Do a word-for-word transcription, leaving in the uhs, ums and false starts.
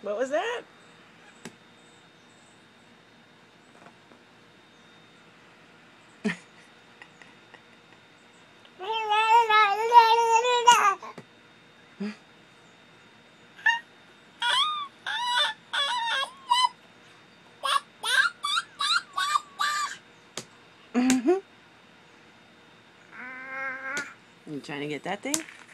What was that? You trying to get that thing?